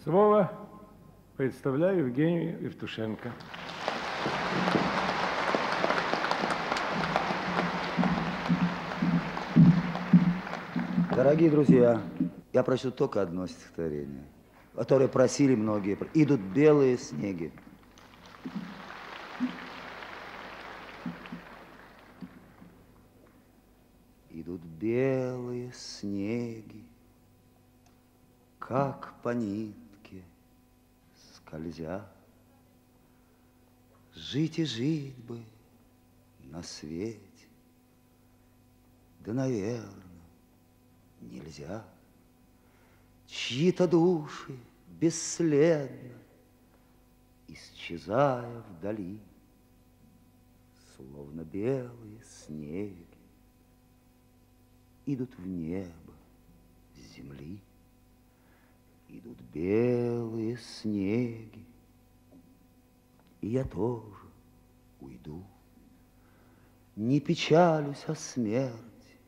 Слово представляю Евгению Евтушенко. Дорогие друзья, я прочту только одно стихотворение, которое просили многие. «Идут белые снеги». Идут белые снеги, как по нитке скользя. Жить и жить бы на свете, да, наверное, нельзя. Чьи-то души бесследно, исчезая вдали, словно белые снеги, идут в небо с земли. Идут белые снеги, и я тоже уйду. Не печалюсь о смерти,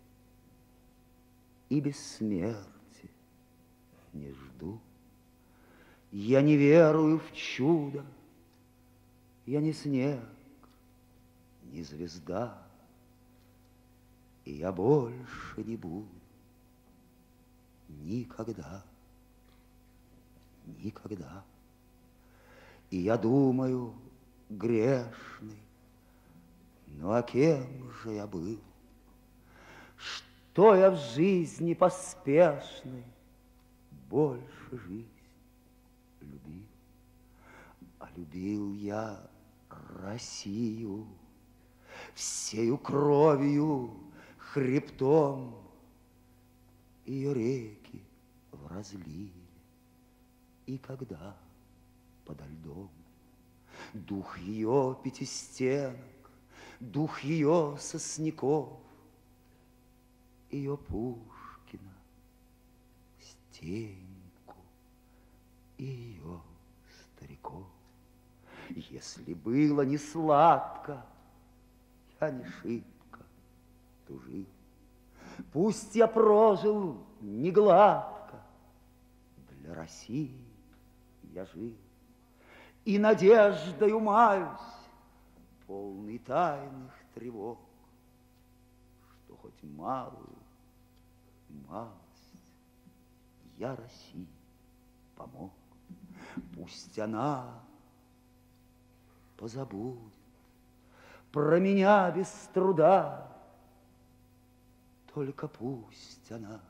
и бессмертия не жду. Я не верую в чудо, я не снег, не звезда, и я больше не буду никогда, никогда. И я думаю, грешный, ну а кем же я был? Что я в жизни поспешной больше жизнь любил? А любил я Россию всею кровью, хребтом. Ее реки в разливе, и когда подо льдом дух ее пятистенок, дух ее сосняков, ее Пушкина, Стеньку и ее стариков. Если было не сладко, я не шибко тужил. Пусть я прожил не гладко, для России я жил. И надеждою маюсь, полный тайных тревог, что хоть малую малость я России помог. Пусть она позабудет про меня без труда, только пусть она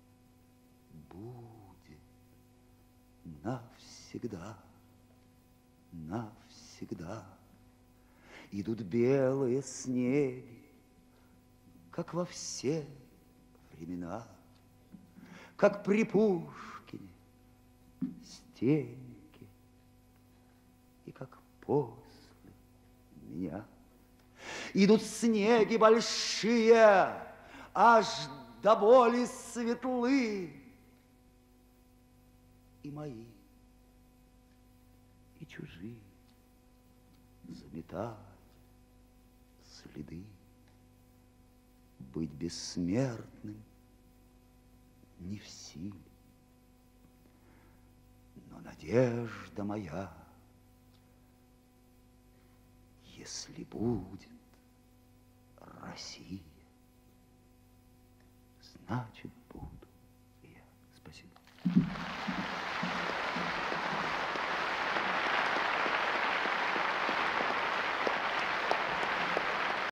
будет навсегда, навсегда. Идут белые снеги, как во все времена, как при Пушкине, Стеньке и как после меня. Идут снеги большие, аж до боли светлы, и мои, и чужие заметают следы. Быть бессмертным не в силе, но надежда моя, если будет Россия, значит, буду я. Спасибо.